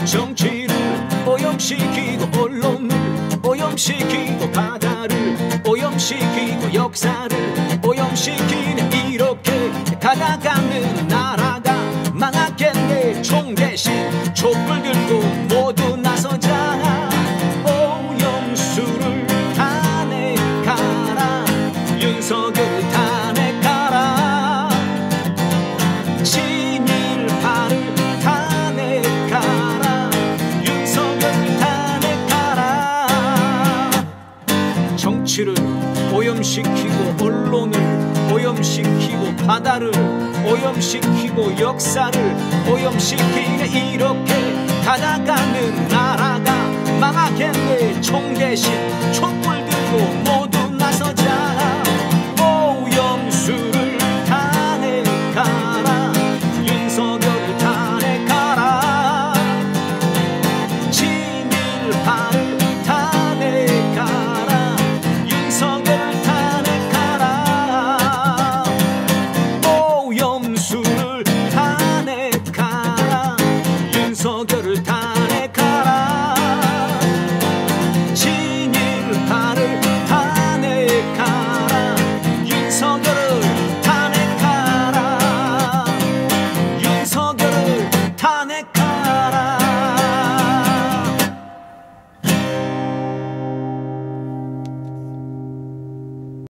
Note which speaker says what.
Speaker 1: 정치를 오염시키고 언론을 오염시키고 바다를 오염시키고 역사를 오염시키는 이렇게 가다가는 나라가 망하겠네. 총 대신 촛불 들고 모두 나서자. 오염수를 탄핵하라. 윤석열 탄핵하라. 친일파를 탄핵하라. 윤석열 탄핵하라. 정치를 오염시키고 언론을 오염시키고 바다를 오염시키고 역사를 오염시키네. 이렇게 가다가는 나라가 망하겠네. 총 대신 촛불 들고 모두 나서자.